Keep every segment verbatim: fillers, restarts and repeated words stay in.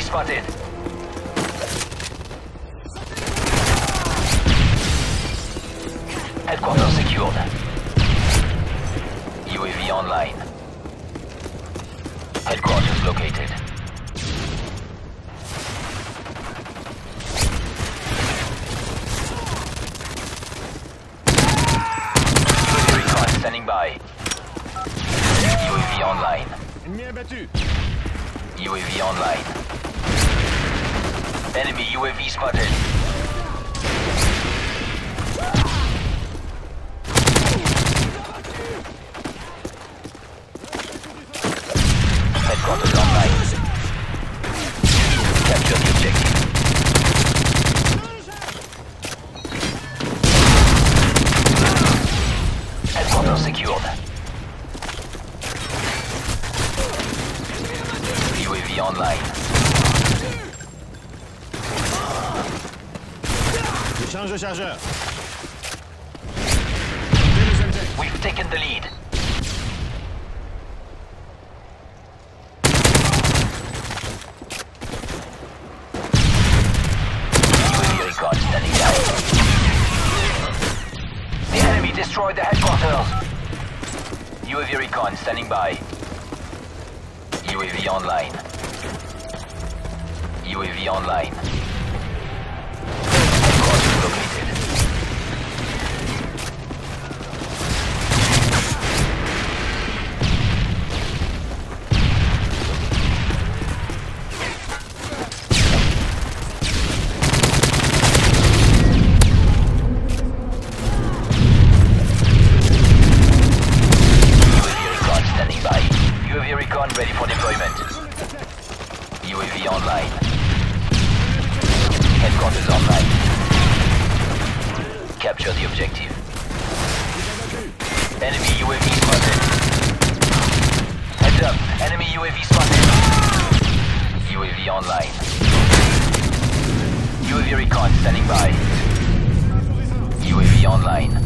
spotted. Headquarters secured. U A V online. Headquarters located. Recon standing by. U A V online. U A V online. Enemy U A V spotted. Headquarters online. Capture the objective. Headquarters secured. U A V online. Change de chargeur. We've taken the lead. U A V recon standing down. The enemy destroyed the headquarters. U A V recon standing by. U A V online. U A V online. Headquarters located. Ready for deployment. U A V online. Headquarters online. Capture the objective. Enemy U A V spotted. Heads up. Enemy U A V spotted. U A V online. U A V recon standing by. U A V online.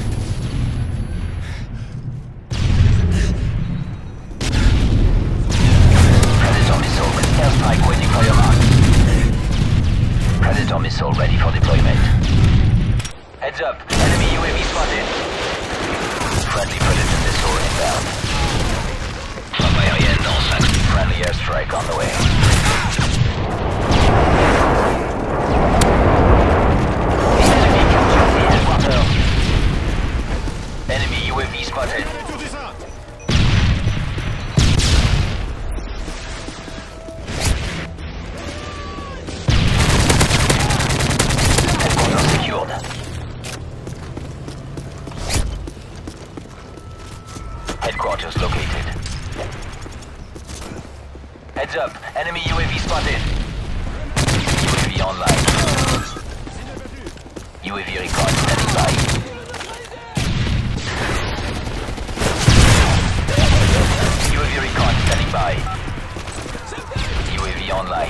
Airstrike waiting for your mark. Predator missile ready for deployment. Heads up, enemy U A V spotted. Friendly Predator missile inbound. Frappe aérienne dans cinq. Friendly airstrike on the way. Enemy captured the headquarters. Enemy U A V spotted. Headquarters located. Heads up, enemy U A V spotted. U A V online. U A V recon standing by. U A V recon standing by. U A V online.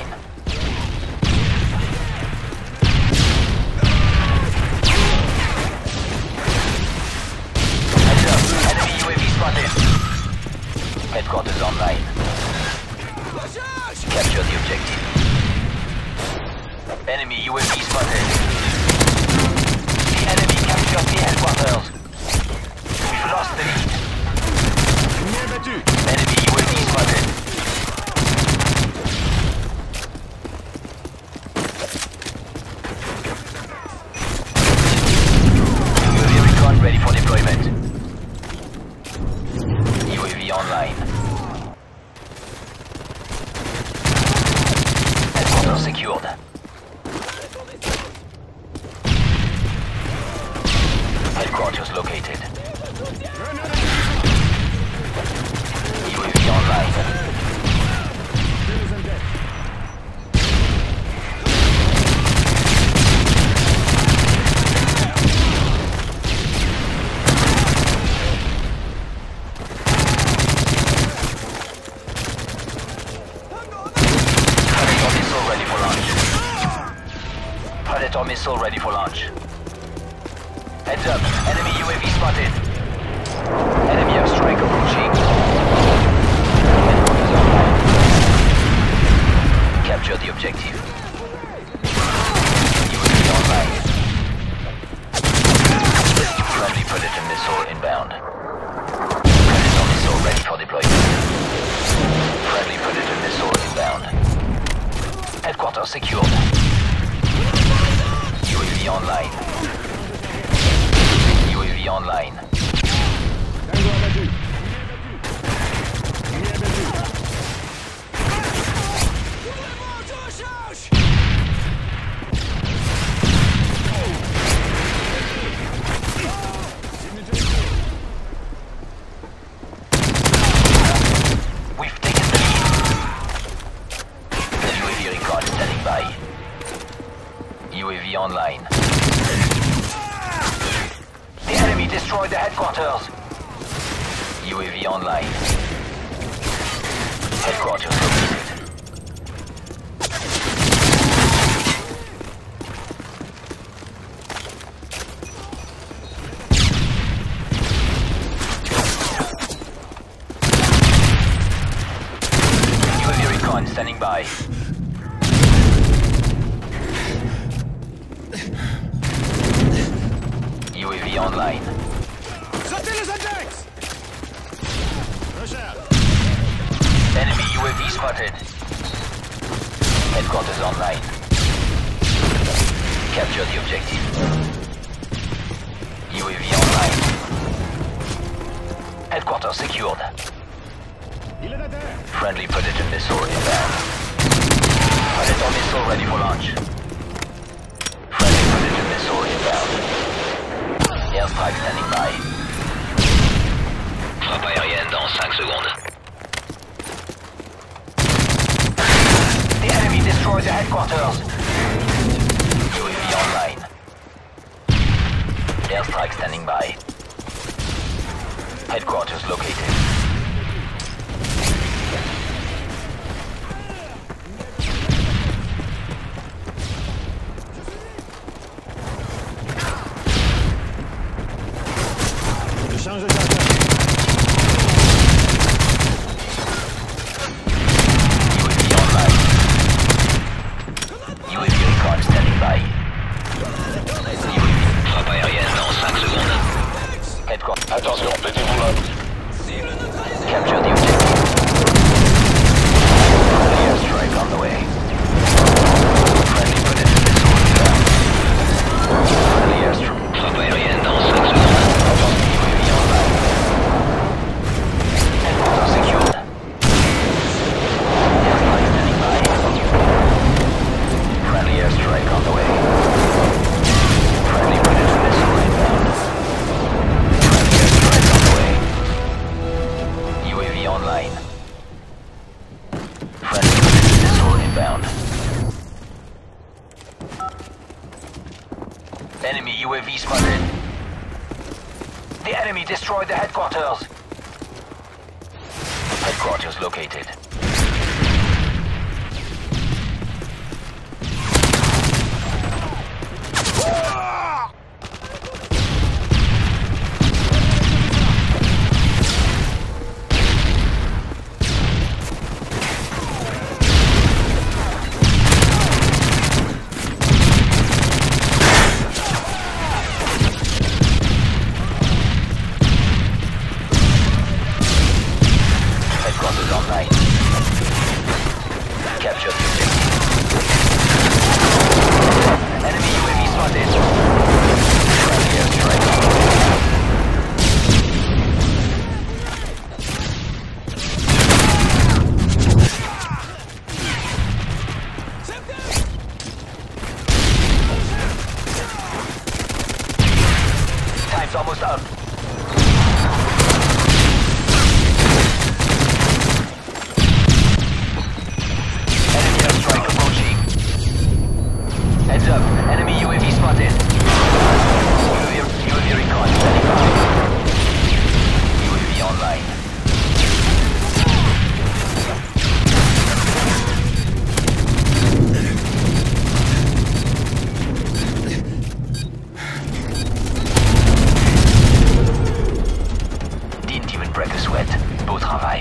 Headquarters online. Capture the objective. Enemy U A V spotted. The enemy captured the headquarters. We've lost the lead. Enemy U A V spotted. U A V recon ready for deployment. U A V online. Headquarters secured. Headquarters located. U A V online. Predator missile ready for launch. Heads up, enemy U A V spotted. Enemy airstrike approaching. Headquarters online. Capture the U A V online. The enemy destroyed the headquarters. U A V online. Headquarters located. U A V recon standing by. U A V online. Sortez les index! Recherche! Enemy U A V spotted. Headquarters online. Capture the objective. U A V online. Headquarters secured. Il est à terre! Friendly Predator missile inbound. Predator missile ready for launch. Friendly Predator missile inbound. Airstrike standing by. Frappe aérienne dans cinq secondes. The enemy destroyed the headquarters. U A V online. Airstrike standing by. Headquarters located. Je change de chargeur! U A V online. U A V recon standing by. U A V frappe aérienne dans cinq secondes. Headquarters. Attention, mettez-vous là. Capture the objective. Friendly airstrike on the way. Friendly Predator missile inbound. Friendly airstrike. Frappe aérienne dans cinq secondes. U A V online. Headquarters secured. Airstrike standing by. Friendly airstrike on the way. Friendly Predator missile inbound. Friendly airstrike on the way. U A V online. Friendly Predator missile inbound. Enemy U A V spotted. The enemy destroyed the headquarters. Headquarters located. Headquarters online. Capture the objective. Enemy U A V spotted. Friendly airstrike on the way. Time's almost up. Enemy airstrike approaching. Heads up, enemy U A V spotted. U A V, U A V recon standing by. U A V online. Didn't even break a sweat. Beau travail.